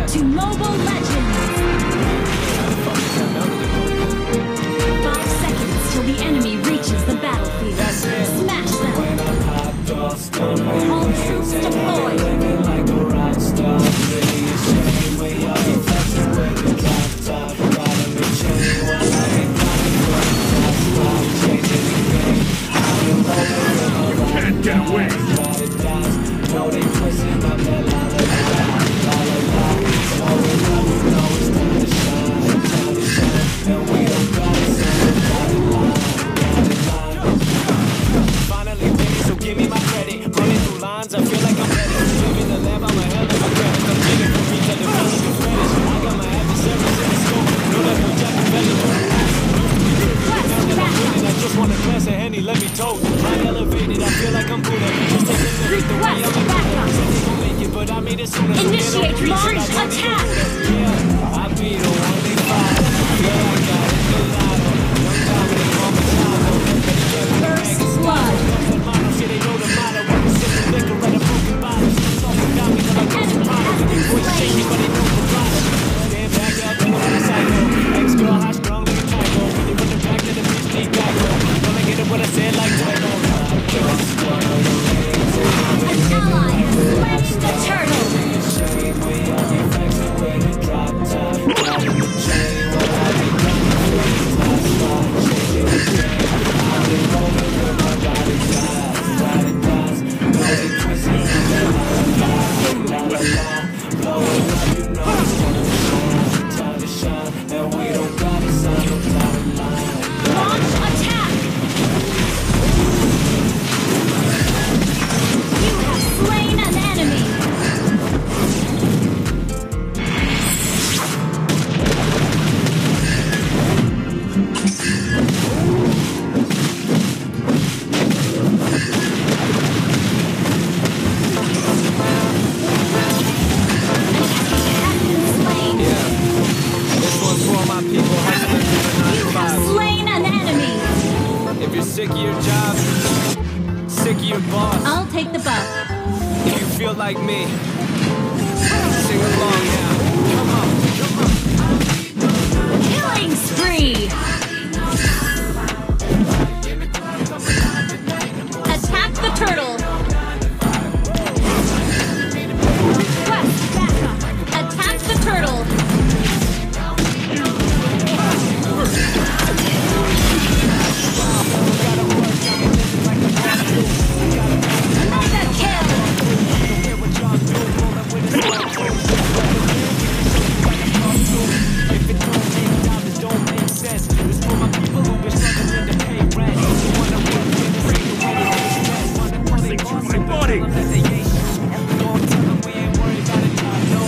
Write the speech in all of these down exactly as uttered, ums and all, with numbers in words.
to Mobile Legends! Five seconds till the enemy reaches the battlefield. Smash them! All troops deployed! Can't get away! Finally ready, so give me my credit. Running through lines, I feel like I'm ready. Living the lab, I'm a hell of a credit. I'm digging for retail, developing fetish. I got my adversaries in the scope. Know that no jack development. I just want a glass of Henny, let me toast. I'm elevated, I feel like I'm Buddha. Just take a look at the way I'm backup. Said they gon' make it, but I made it sooner. Initiate launch attack! Yeah, I be the one they follow. Yeah, I got it, gelato. Young Dominic, mama Chavo. First blood! Hermanos, yeah, they know the motto. When we sip the liquor at a broken bottle. Talking down me till I go to bottle. Voice shaking, but they know the bottle. Stand back out, the motorcycle. Ex-girl, high strong, like a typo. When you run it back to the bitch, need back home. Gonna get it what I said like Typo. An ally has slain the turtle! Launch attack! You have slain an enemy! This one's for all my people hustling through the nine to five. Slain an enemy! If you're sick of your job, sick of your boss, I'll take the buff. if you feel like me, sing along now. Come on, come on. Killing spree! Attack the turtle! Request backup! Attack the turtle! Mega kill! If it don't make dollars, don't make sense. It's for my people who've been struggling to pay rent. You wanna work with the same way they stress. Wanna call they boss, my body. that they ain't shit. Don't tell them we ain't worried about it, I know.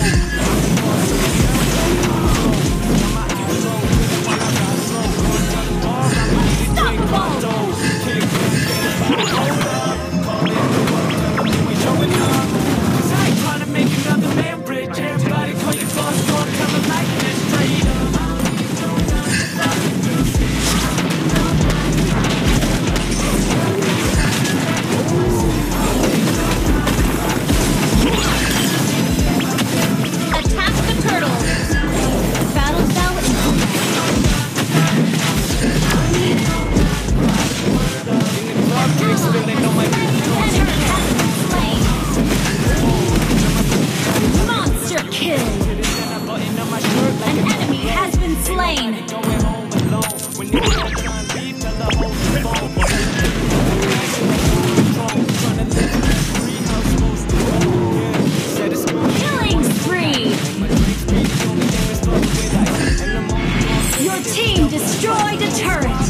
I ain't trying to make another man rich. Everybody call your boss, don't come and like this straight up. Attack the turtle! Battle cell in Monster kill! An enemy has been slain! Killing spree! Your team destroyed a turret!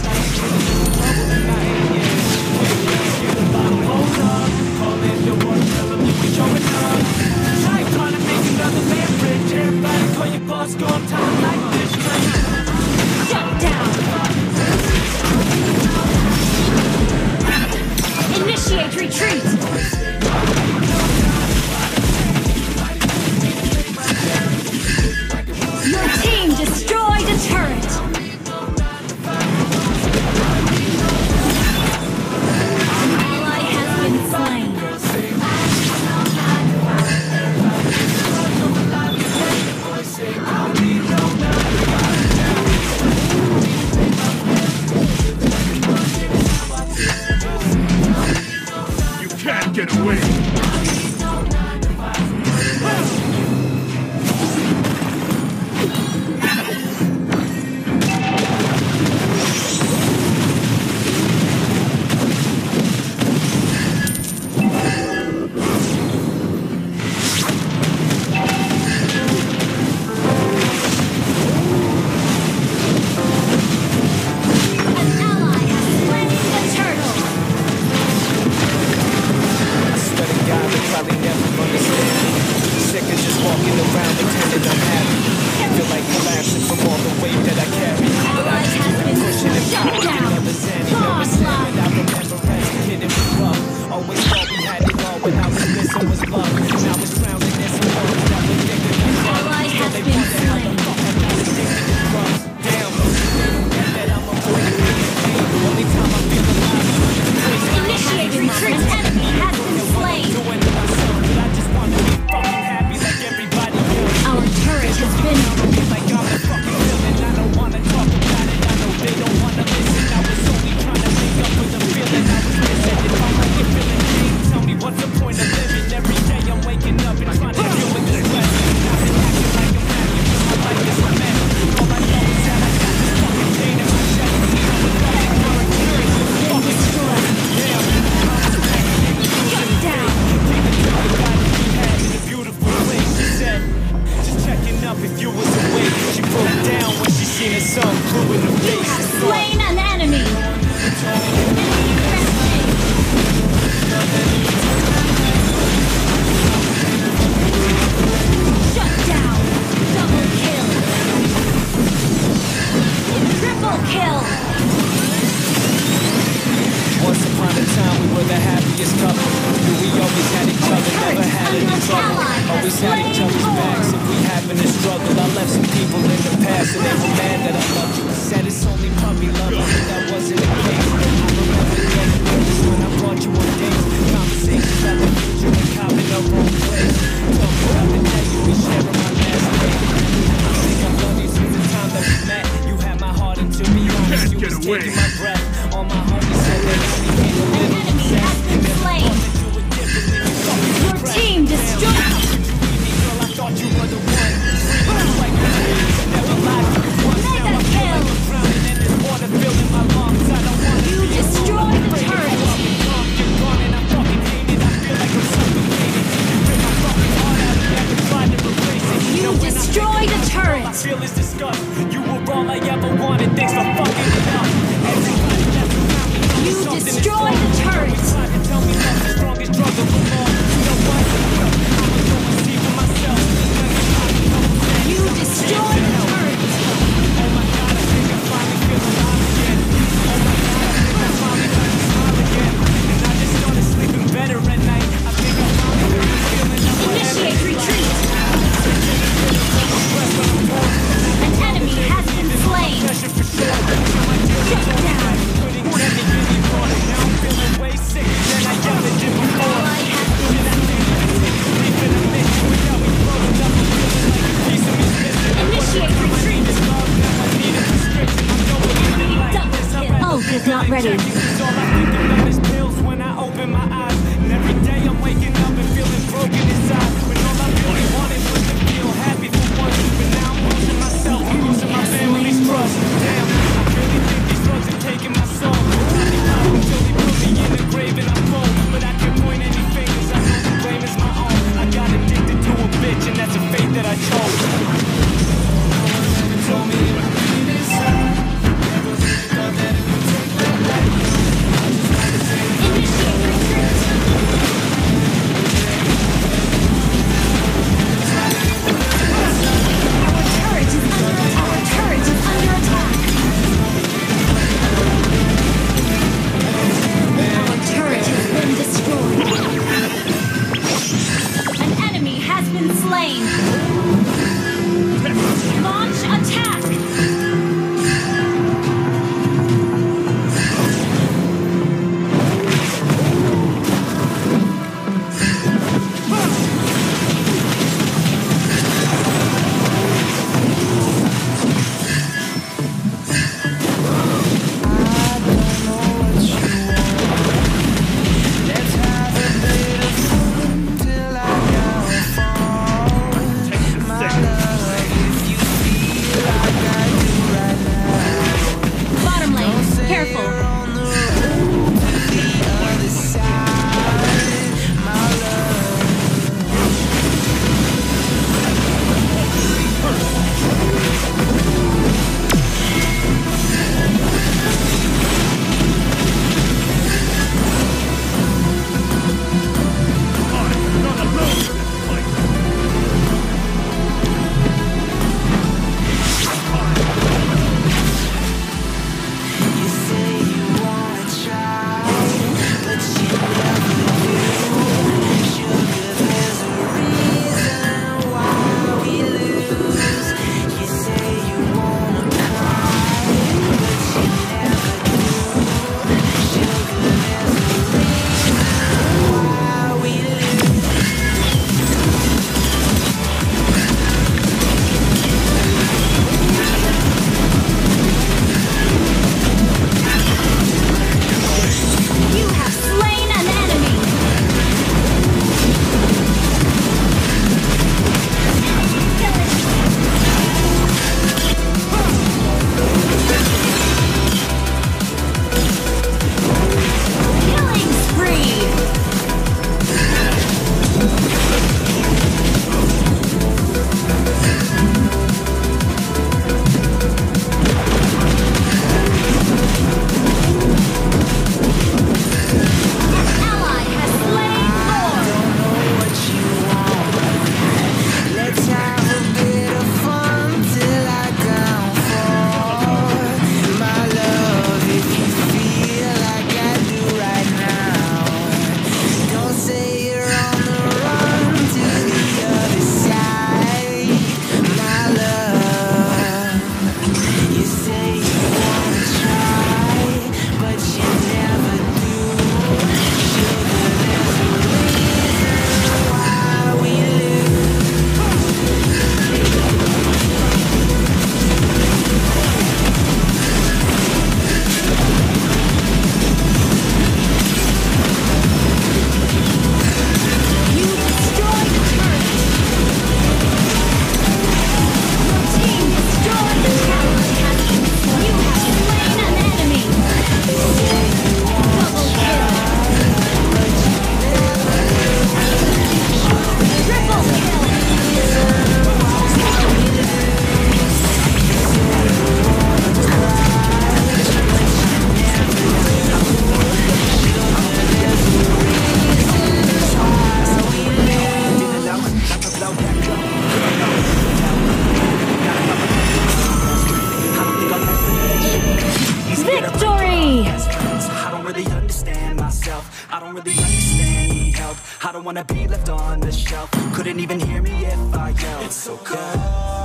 Shut down! Initiate retreat! Your team destroyed a turret! An ally has been slain. Victory! I don't really understand myself. I don't really understand, need help. I don't wanna be left on the shelf. Couldn't even hear me if I yelled. It's so cold